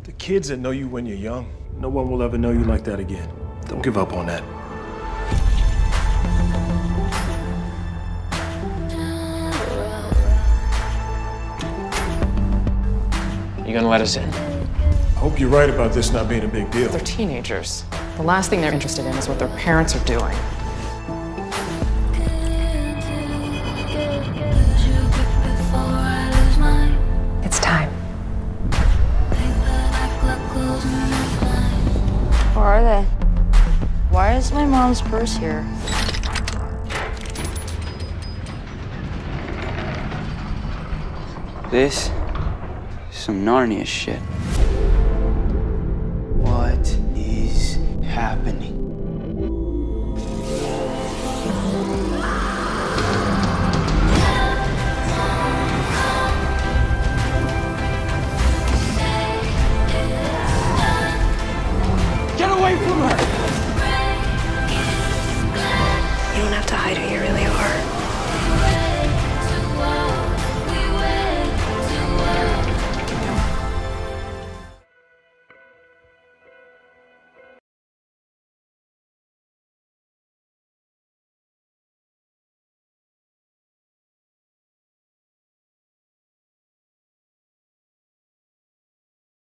The kids that know you when you're young, no one will ever know you like that again. Don't give up on that. You gonna let us in? I hope you're right about this not being a big deal. They're teenagers. The last thing they're interested in is what their parents are doing. It's time. Where are they? Why is my mom's purse here? This is some Narnia shit. What is happening?